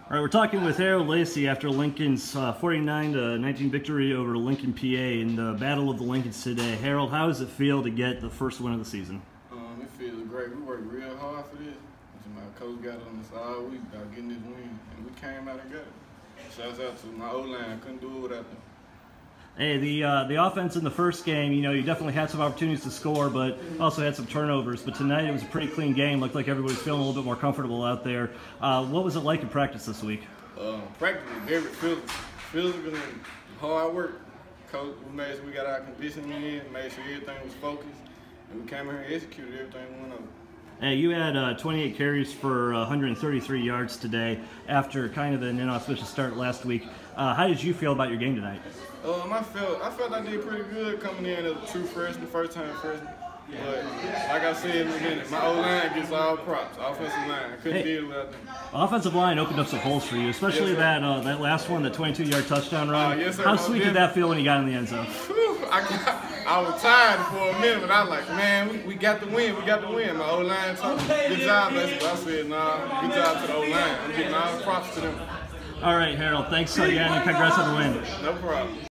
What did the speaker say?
All right, we're talking with Harold Lacy after Lincoln's 49-19 victory over Lincoln, PA in the Battle of the Lincolns today. Harold, how does it feel to get the first win of the season? It feels great. We worked real hard for this. My coach got on us all week about getting this win, and we came out and got it. Shouts out to my O-line. Couldn't do it without them. Hey, the offense in the first game, you definitely had some opportunities to score, but also had some turnovers. But tonight it was a pretty clean game. Looked like everybody was feeling a little bit more comfortable out there. What was it like in practice this week? Practice was very physical and hard work. Coach, we made sure we got our conditioning in, made sure everything was focused, and we came here and executed everything we went over. Hey, you had 28 carries for 133 yards today after kind of an inauspicious start last week. How did you feel about your game tonight? I felt I did pretty good coming in as a true freshman, first-time freshman. But like I said in a minute, my O-line gets all props. Offensive line, I couldn't deal without them. Offensive line opened up some holes for you, especially that last one, the 22-yard touchdown run. Yes, sir. How sweet did that feel when you got in the end zone? I was tired for a minute, but I was like, man, we got the win. We got the win. My O-line told me, good job, Lacy. I said, nah, good job to the O-line. I'm getting all the props to them. All right, Harold, thanks again, and congrats on the win. No problem.